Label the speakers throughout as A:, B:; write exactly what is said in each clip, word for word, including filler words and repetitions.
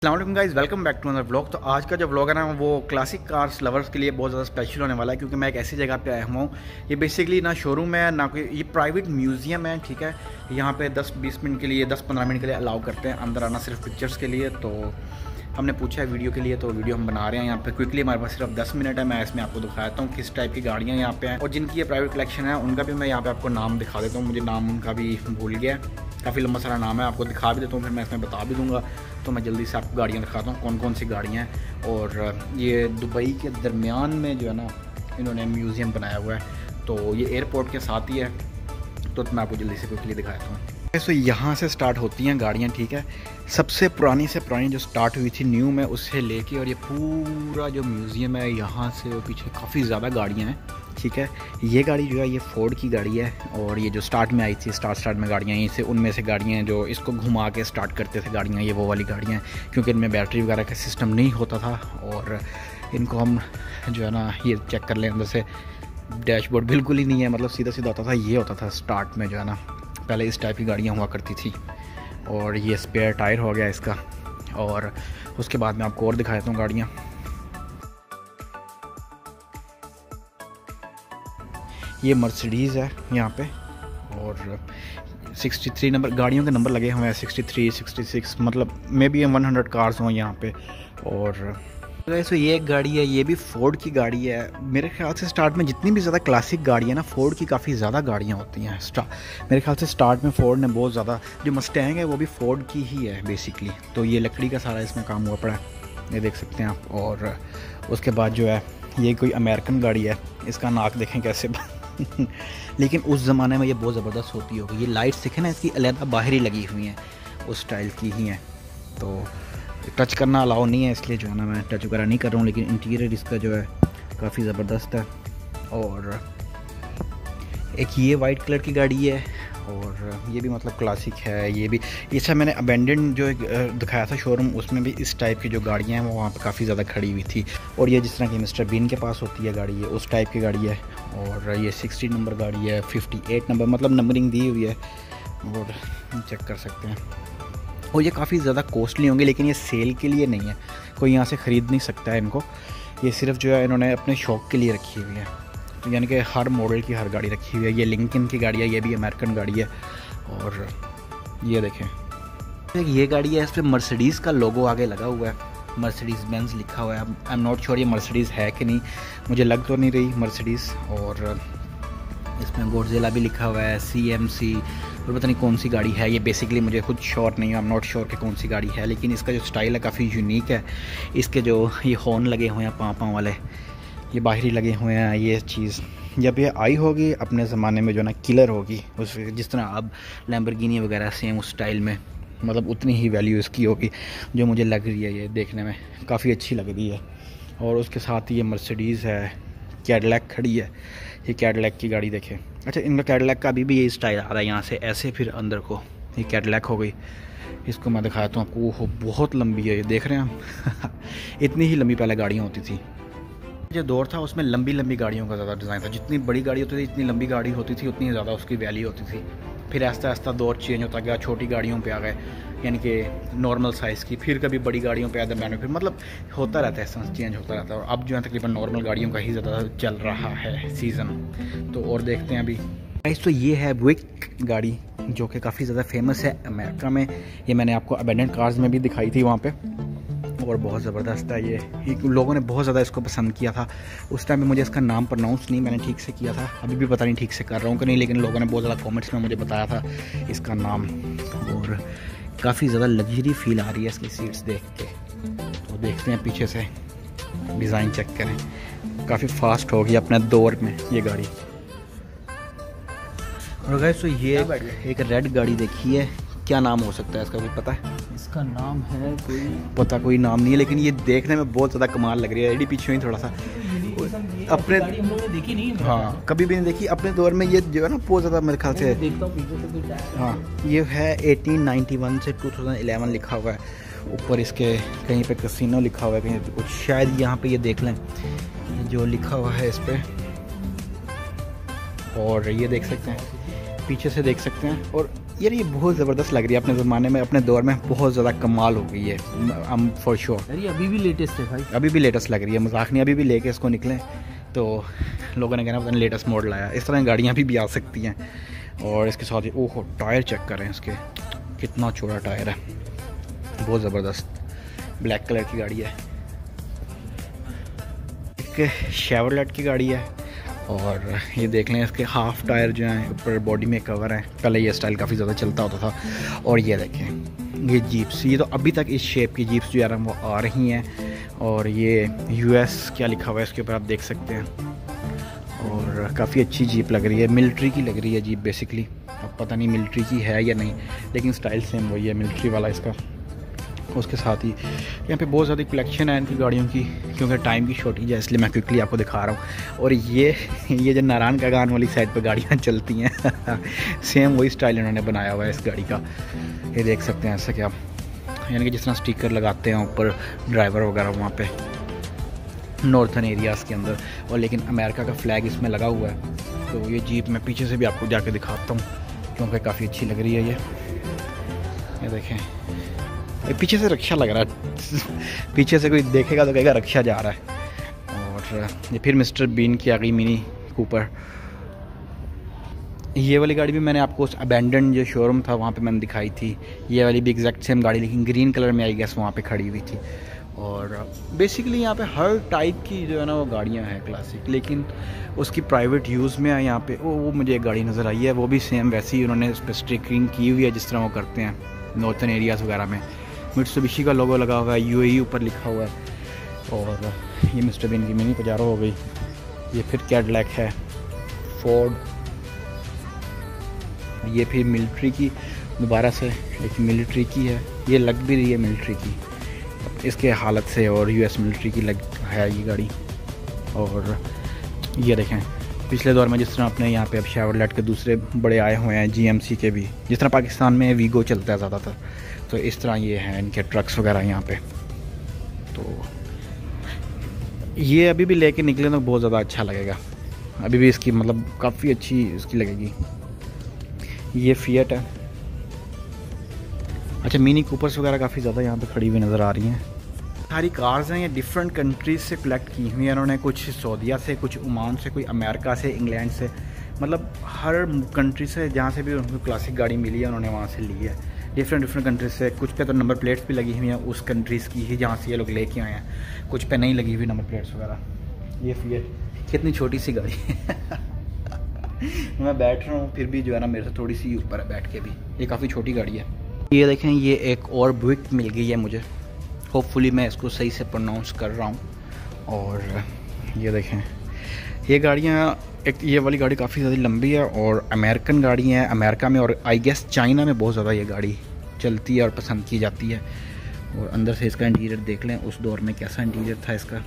A: अस्सलाम guys, welcome back to another vlog. तो आज का जो व्लॉग है ना वो क्लासिक कार्स लवर्स के लिए बहुत ज़्यादा स्पेशल होने वाला है, क्योंकि मैं एक ऐसी जगह पे आया हुआ हूँ। ये बेसिकली ना शोरूम है ना कोई, ये प्राइवेट म्यूज़ियम है। ठीक है, यहाँ पे दस बीस मिनट के लिए, दस पंद्रह मिनट के लिए अलाउ करते हैं अंदर आना, सिर्फ पिक्चर्स के लिए। तो हमने पूछा है वीडियो के लिए, तो वीडियो हम बना रहे हैं यहाँ पे क्विकली। हमारे पास सिर्फ दस मिनट है, मैं इसमें आपको दिखाता हूँ किस टाइप की गाड़ियाँ यहाँ पे हैं, और जिनकी ये प्राइवेट कलेक्शन है उनका भी मैं यहाँ पे आपको नाम दिखा देता हूँ। मुझे नाम उनका भी भूल गया, काफ़ी लंबा सारा नाम है, आपको दिखा भी देता हूँ, फिर मैं इसमें बता भी दूँगा। तो मैं जल्दी से आपको गाड़ियाँ दिखाता हूँ कौन कौन सी गाड़ियाँ हैं। और ये दुबई के दरमियान में जो है ना इन्होंने म्यूज़ियम बनाया हुआ है, तो ये एयरपोर्ट के साथ ही है। तो मैं आपको जल्दी से क्विकली दिखाता हूँ। तो यहाँ से स्टार्ट होती हैं गाड़ियाँ। ठीक है, सबसे पुरानी से पुरानी जो स्टार्ट हुई थी न्यू में, उससे लेके और ये पूरा जो म्यूज़ियम है यहाँ से वो पीछे काफ़ी ज़्यादा गाड़ियाँ हैं। ठीक है, ये गाड़ी जो है ये फोर्ड की गाड़ी है, और ये जो स्टार्ट में आई थी, स्टार्ट स्टार्ट में गाड़ियाँ यहीं से, उनमें से गाड़ियाँ हैं जो इसको घुमा के स्टार्ट करते थे गाड़ियाँ, ये वो वाली गाड़ियाँ हैं, क्योंकि इनमें बैटरी वगैरह का सिस्टम नहीं होता था। और इनको हम जो है ना ये चेक कर लें, अंदर से डैशबोर्ड बिल्कुल ही नहीं है, मतलब सीधा सीधा होता था। ये होता था स्टार्ट में जो है ना, पहले इस टाइप की गाड़ियाँ हुआ करती थी। और ये स्पेयर टायर हो गया इसका, और उसके बाद मैं आपको और दिखा देता हूँ गाड़ियाँ। ये मर्सिडीज़ है यहाँ पे, और तिरसठ नंबर गाड़ियों के नंबर लगे हुए हैं, तिरसठ, छियासठ, मतलब मे बी सौ कार्स हों यहाँ पे। और वैसे ये एक गाड़ी है, ये भी फोर्ड की गाड़ी है। मेरे ख्याल से स्टार्ट में जितनी भी ज़्यादा क्लासिक गाड़ी है ना, फोर्ड की काफ़ी ज़्यादा गाड़ियाँ होती हैं। मेरे ख्याल से स्टार्ट में फोर्ड ने बहुत ज़्यादा, जो मस्टैंग है वो भी फोर्ड की ही है बेसिकली। तो ये लकड़ी का सारा इसमें काम हुआ पड़ा है, ये देख सकते हैं आप। और उसके बाद जो है ये कोई अमेरिकन गाड़ी है, इसका नाक देखें कैसे लेकिन उस ज़माने में ये बहुत ज़बरदस्त होती होगी। ये लाइट्स दिखें ना इसकी अलहदा बाहर ही लगी हुई हैं, उस स्टाइल की ही हैं। तो टच करना अलाउ नहीं है, इसलिए जो है ना मैं टच वगैरह नहीं कर रहा हूँ, लेकिन इंटीरियर इसका जो है काफ़ी ज़बरदस्त है। और एक ये वाइट कलर की गाड़ी है, और ये भी मतलब क्लासिक है। ये भी इसका मैंने अबेंडेंड जो एक दिखाया था शोरूम, उसमें भी इस टाइप की जो गाड़ियाँ हैं वो वहाँ पे काफ़ी ज़्यादा खड़ी हुई थी। और ये जिस तरह की मिस्टर बीन के पास होती है गाड़ी, ये उस टाइप की गाड़ी है। और ये साठ नंबर गाड़ी है, अट्ठावन नंबर, मतलब नंबरिंग दी हुई है, और चेक कर सकते हैं। और ये काफ़ी ज़्यादा कॉस्टली होंगे, लेकिन ये सेल के लिए नहीं है, कोई यहाँ से ख़रीद नहीं सकता है इनको। ये सिर्फ जो है इन्होंने अपने शौक़ के लिए रखी हुई है, तो यानी कि हर मॉडल की हर गाड़ी रखी हुई है। ये लिंकन की गाड़ी है, ये भी अमेरिकन गाड़ी है। और ये देखें, ये गाड़ी है, इस पर मर्सिडीज़ का लोगो आगे लगा हुआ है, मर्सिडीज़ बेंज लिखा हुआ है। आई एम नॉट श्योर ये मर्सिडीज़ है कि नहीं, मुझे लग तो नहीं रही मर्सिडीज़। और इसमें गॉडजिला भी लिखा हुआ है, सी एम सी, और पता नहीं कौन सी गाड़ी है ये, बेसिकली मुझे खुद श्योर नहीं है, आई एम नॉट श्योर कि कौन सी गाड़ी है। लेकिन इसका जो स्टाइल है काफ़ी यूनिक है। इसके जो ये हॉर्न लगे हुए हैं पाँव पाँव वाले, ये बाहरी लगे हुए हैं। ये चीज़ जब ये आई होगी अपने ज़माने में जो ना किलर होगी, उस जिस तरह अब लैम्बोर्गिनी वगैरह सेम उस स्टाइल में, मतलब उतनी ही वैल्यू इसकी होगी जो मुझे लग रही है। ये देखने में काफ़ी अच्छी लग रही है। और उसके साथ ही ये मर्सिडीज़ है, कैडिलैक खड़ी है, ये कैडिलैक की गाड़ी देखें। अच्छा, इनका कैडिलैक का अभी भी यही स्टाइल आ रहा है, यहाँ से ऐसे फिर अंदर को, ये कैडिलैक हो गई। इसको मैं दिखाता हूँ आपको, वो बहुत लंबी है, ये देख रहे हैं हम इतनी ही लंबी पहले गाड़ियाँ होती थी। जो दौर था उसमें लंबी लंबी गाड़ियों का ज़्यादा डिज़ाइन था, जितनी बड़ी गाड़ी होती थी, इतनी लंबी गाड़ी होती थी, उतनी ज़्यादा उसकी वैल्यू होती थी। फिर आहिस्ता आहिस्ता दौर चेंज होता गया, छोटी गाड़ियों पे आ गए, यानी कि नॉर्मल साइज़ की, फिर कभी बड़ी गाड़ियों पे आते मैंने, फिर मतलब होता रहता है, चेंज होता रहता है। और अब जो है तकरीबन नॉर्मल गाड़ियों का ही ज़्यादा चल रहा है सीज़न। तो और देखते हैं अभी। तो ये है बुइक गाड़ी, जो कि काफ़ी ज़्यादा फेमस है अमेरिका में। ये मैंने आपको अबेंडेंट कार्स में भी दिखाई थी वहाँ पे, और बहुत ज़बरदस्त है ये, लोगों ने बहुत ज़्यादा इसको पसंद किया था। उस टाइम में मुझे इसका नाम प्रोनाउंस नहीं मैंने ठीक से किया था, अभी भी पता नहीं ठीक से कर रहा हूँ कि नहीं, लेकिन लोगों ने बहुत ज़्यादा कमेंट्स में मुझे बताया था इसका नाम। और काफ़ी ज़्यादा लग्जरी फील आ रही है इसकी सीट्स देख के। तो देखते हैं पीछे से डिज़ाइन चेक करें, काफ़ी फास्ट होगी अपने दौर में ये गाड़ी। और गाइस तो ये एक रेड गाड़ी देखी है, क्या नाम हो सकता है इसका, कोई पता है?
B: इसका नाम है कोई,
A: पता कोई नाम नहीं है, लेकिन ये देखने में बहुत ज़्यादा कमाल लग रही है। एडी पीछे ही थोड़ा सा अपने,
B: देखी नहीं,
A: हाँ कभी भी नहीं देखी अपने दौर में। ये जो है ना बहुत ज़्यादा मेरे ख्याल से,
B: देखता हूँ पीछे से कुछ है।
A: हाँ ये है अठारह सौ इक्यानवे से दो हज़ार ग्यारह लिखा हुआ है ऊपर इसके, कहीं पे कैसीनो लिखा हुआ है, कहीं कुछ शायद यहाँ पे ये देख लें जो लिखा हुआ है इस पर। और ये देख सकते हैं, पीछे से देख सकते हैं। और यार ये बहुत ज़बरदस्त लग रही है, अपने ज़माने में अपने दौर में बहुत ज़्यादा कमाल हो गई है, हम फॉर श्योर।
B: यार ये अभी भी लेटेस्ट है भाई,
A: अभी भी लेटेस्ट लग रही है, मजाक नहीं, अभी भी लेके इसको निकलें तो लोगों ने कहना पता नहीं लेटेस्ट मॉडल लाया। इस तरह की गाड़ियाँ भी, भी आ सकती हैं। और इसके साथ ही ओहो टायर चेक करें इसके, कितना चौड़ा टायर है, बहुत ज़बरदस्त। ब्लैक कलर की गाड़ी है, एक शेवरलेट की गाड़ी है। और ये देख लें इसके हाफ टायर जो हैं ऊपर बॉडी में कवर है, पहले ये स्टाइल काफ़ी ज़्यादा चलता होता था। और ये देखें ये जीप्स, ये तो अभी तक इस शेप की जीप्स जो यार वो आ रही हैं। और ये यूएस क्या लिखा हुआ है इसके ऊपर आप देख सकते हैं। और काफ़ी अच्छी जीप लग रही है, मिलिट्री की लग रही है जीप बेसिकली। अब पता नहीं मिलिट्री की है या नहीं, लेकिन स्टाइल सेम वही है मिलिट्री वाला इसका। उसके साथ ही यहाँ पे बहुत ज़्यादा कलेक्शन है इनकी गाड़ियों की, क्योंकि टाइम की शॉर्टेज है इसलिए मैं क्विकली आपको दिखा रहा हूँ। और ये ये जो नारायण का गान वाली साइड पे गाड़ियाँ चलती हैं सेम वही स्टाइल इन्होंने बनाया हुआ है इस गाड़ी का। ये देख सकते हैं ऐसा क्या, यानी कि जिस तरह स्टिकर लगाते हैं ऊपर ड्राइवर वगैरह वहाँ पे नॉर्थन एरियाज़ के अंदर। और लेकिन अमेरिका का फ्लैग इसमें लगा हुआ है। तो ये जीप मैं पीछे से भी आपको जाके दिखाता हूँ, क्योंकि काफ़ी अच्छी लग रही है ये। ये देखें ये पीछे से रक्षा लग रहा है पीछे से कोई देखेगा तो कहेगा रक्षा जा रहा है। और ये फिर मिस्टर बीन की आ गई मिनी कूपर। ये वाली गाड़ी भी मैंने आपको उस अबैंडन जो शोरूम था वहाँ पे मैंने दिखाई थी। ये वाली भी एग्जैक्ट सेम गाड़ी, लेकिन ग्रीन कलर में आई गेस वहाँ पे खड़ी हुई थी। और बेसिकली यहाँ पे हर टाइप की जो है ना वो गाड़ियाँ हैं क्लासिक, लेकिन उसकी प्राइवेट यूज़ में है यहाँ पे। वो वो मुझे एक गाड़ी नज़र आई है, वो भी सेम वैसे ही उन्होंने उस पर स्टिकरिंग की हुई है जिस तरह वो करते हैं नॉर्थन एरियाज़ वगैरह में। मित्सुबिशी का लोगो लगा हुआ है, यूएई ऊपर लिखा हुआ है। और ये मिस्टर बीन की मिनी पजारो हो गई। ये फिर कैडिलैक है, फोर्ड। ये फिर मिलिट्री की दोबारा से एक मिलिट्री की है, ये लग भी रही है मिलिट्री की इसके हालत से। और यूएस मिलिट्री की लग है ये गाड़ी। और ये देखें पिछले दौर में जिस तरह अपने यहाँ पे अब शेवरलेट के दूसरे बड़े आए हुए हैं, जीएमसी के भी, जिस तरह पाकिस्तान में वीगो चलता है ज़्यादातर, तो इस तरह ये हैं इनके ट्रक्स वगैरह यहाँ पे। तो ये अभी भी लेके निकले तो बहुत ज़्यादा अच्छा लगेगा, अभी भी इसकी मतलब काफ़ी अच्छी इसकी लगेगी। ये फिएट है। अच्छा मिनी कूपर्स वगैरह काफ़ी ज़्यादा यहाँ पे खड़ी हुई नज़र आ रही हैं। सारी कार्स हैं ये डिफरेंट कंट्रीज़ से कलेक्ट की हुई हैं इन्होंने, कुछ सऊदीया से, कुछ ओमान से, कोई अमेरिका से, इंग्लैंड से, मतलब हर कंट्री से जहाँ से भी उनको क्लासिक गाड़ी मिली है उन्होंने वहाँ से ली है। डिफरेंट डिफरेंट कंट्रीज से, कुछ पे तो नंबर प्लेट्स भी लगी हुई हैं उस कंट्रीज़ की ही जहाँ से ये लोग लेके आए हैं, कुछ पे नहीं लगी हुई नंबर प्लेट्स वगैरह। ये फिएट कितनी छोटी सी गाड़ी है मैं बैठ रहा हूँ फिर भी जो है ना मेरे से थोड़ी सी ऊपर है बैठ के भी, ये काफ़ी छोटी गाड़ी है। ये देखें ये एक और बुइक मिल गई है मुझे, होपफुली मैं इसको सही से प्रोनाउंस कर रहा हूँ। और ये देखें ये गाड़ियाँ, एक ये वाली गाड़ी काफ़ी ज़्यादा लंबी है और अमेरिकन गाड़ी है अमेरिका में, और आई गेस चाइना में बहुत ज़्यादा ये गाड़ी चलती है और पसंद की जाती है। और अंदर से इसका इंटीरियर देख लें, उस दौर में कैसा इंटीरियर था इसका।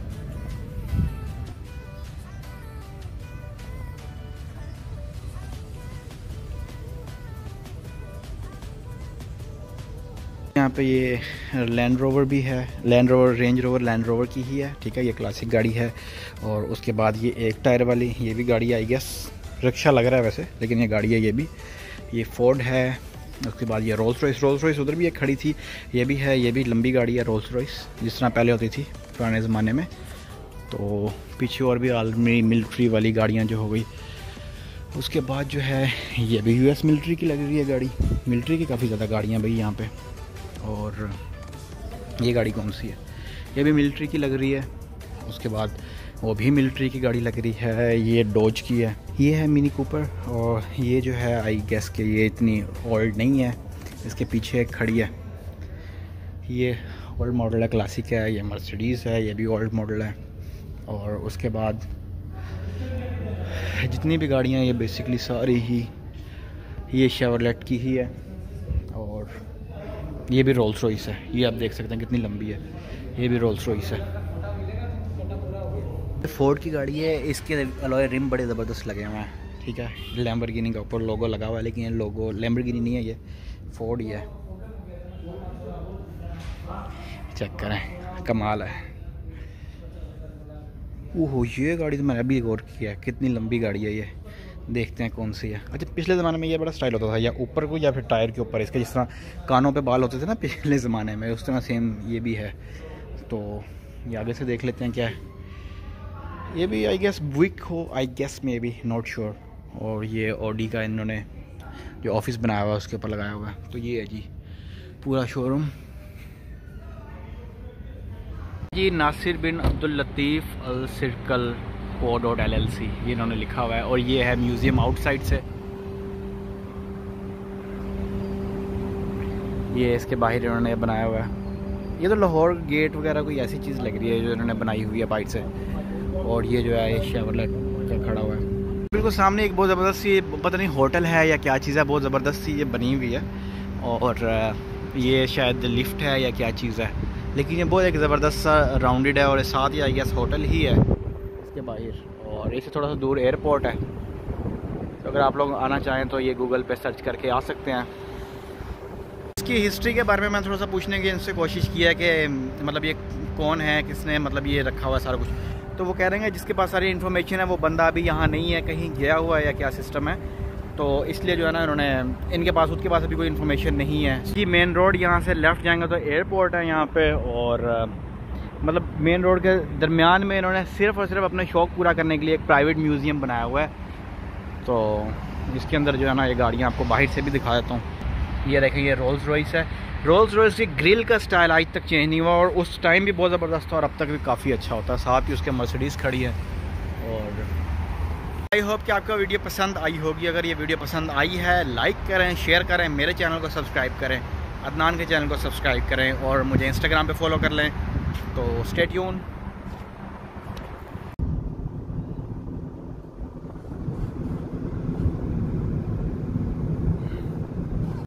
A: यहाँ पे ये लैंड रोवर भी है, Land Rover Range Rover Land Rover की ही है, ठीक है, ये क्लासिक गाड़ी है। और उसके बाद ये एक टायर वाली ये भी गाड़ी आई गेस, रिक्शा लग रहा है वैसे लेकिन ये गाड़ी है ये भी। ये फोर्ड है। उसके बाद ये रोल्स रॉयस, रोल्स रॉयस उधर भी एक खड़ी थी, ये भी है, ये भी लंबी गाड़ी है रोल्स रॉयस जिस तरह पहले होती थी पुराने ज़माने में। तो पीछे और भी आर्मी मिलिट्री वाली गाड़ियाँ जो हो गई। उसके बाद जो है ये भी यूएस मिलिट्री की लग रही है गाड़ी, मिलिट्री की काफ़ी ज़्यादा गाड़ियाँ भाई यहाँ पे। और ये गाड़ी कौन सी है, ये भी मिलिट्री की लग रही है। उसके बाद वो भी मिलिट्री की गाड़ी लग रही है, ये डोज की है। ये है मिनी कूपर, और ये जो है आई गेस के ये इतनी ओल्ड नहीं है, इसके पीछे एक खड़ी है, ये ओल्ड मॉडल है, क्लासिक है। ये मर्सिडीज़ है, ये भी ओल्ड मॉडल है। और उसके बाद जितनी भी गाड़ियाँ ये बेसिकली सारी ही ये शेवरलेट की ही है। और ये भी रोल्स रॉयस है, ये आप देख सकते हैं कितनी लंबी है, ये भी रोल्स रॉयस है। फोर्ड की गाड़ी है, इसके अलॉय रिम बड़े ज़बरदस्त लगे हुए हैं, ठीक है। लैम्बोर्गिनी का ऊपर लोगो लगा हुआ है, लेकिन ये लोगो लैम्बोर्गिनी नहीं है, ये फोर्ड ही है। चेक करें, कमाल है। ओहो ये गाड़ी तो मैंने अभी गौर किया है, कितनी लंबी गाड़ी है ये, देखते हैं कौन सी है। अच्छा, पिछले ज़माने में ये बड़ा स्टाइल होता था, या ऊपर को या फिर टायर के ऊपर इसके, जिस तरह कानों पे बाल होते थे ना पिछले ज़माने में, उस तरह सेम ये भी है। तो ये आगे से देख लेते हैं क्या है। ये भी आई गेस बुइक हो, I guess maybe, not sure. और ये ऑडी का इन्होंने जो ऑफिस बनाया हुआ है उसके ऊपर लगाया हुआ है। तो ये है जी पूरा शोरूम जी। Nasir bin Abdul Latif Al Serkal को डॉट एल एल सी ये इन्होंने लिखा हुआ है। और ये है म्यूज़ियम आउटसाइड से, ये इसके बाहर इन्होंने बनाया हुआ है। ये तो लाहौर गेट वगैरह कोई ऐसी चीज़ लग रही है जो इन्होंने बनाई हुई है बाइट से। और ये जो है शेवरलेट का खड़ा हुआ है बिल्कुल सामने। एक बहुत ज़बरदस्त सी, पता नहीं होटल है या क्या चीज़ है, बहुत ज़बरदस्त सी ये बनी हुई है। और ये शायद लिफ्ट है या क्या चीज़ है, लेकिन ये बहुत एक ज़बरदस्त सा राउंडेड है। और साथ ही आई गेस होटल ही है इसके बाहर। और इससे थोड़ा सा दूर एयरपोर्ट है। तो अगर आप लोग आना चाहें तो ये गूगल पे सर्च करके आ सकते हैं। इसकी हिस्ट्री के बारे में मैं थोड़ा सा पूछने की इनसे कोशिश की है कि मतलब ये कौन है, किसने मतलब ये रखा हुआ है सारा कुछ। तो वो कह रहे हैं जिसके पास सारी इन्फॉर्मेशन है वो बंदा अभी यहाँ नहीं है, कहीं गया हुआ है या क्या सिस्टम है। तो इसलिए जो है ना इन्होंने, इनके पास उसके पास अभी कोई इन्फॉर्मेशन नहीं है। ये मेन रोड यहाँ से लेफ़्ट जाएंगे तो एयरपोर्ट है यहाँ पे। और मतलब मेन रोड के दरमियान में इन्होंने सिर्फ और सिर्फ अपना शौक़ पूरा करने के लिए एक प्राइवेट म्यूज़ियम बनाया हुआ है। तो इसके अंदर जो है ना ये गाड़ियाँ आपको बाहर से भी दिखा देता हूँ। ये देखें, ये रोल्स रॉयस है। रोल्स रॉयस की ग्रिल का स्टाइल आज तक चेंज नहीं हुआ और उस टाइम भी बहुत ज़बरदस्त था और अब तक भी काफ़ी अच्छा होता है। साथ ही उसके मर्सिडीज़ खड़ी है। और आई होप कि आपका वीडियो पसंद आई होगी। अगर ये वीडियो पसंद आई है लाइक करें, शेयर करें, मेरे चैनल को सब्सक्राइब करें, अदनान के चैनल को सब्सक्राइब करें और मुझे इंस्टाग्राम पे फॉलो कर लें। तो स्टे ट्यून।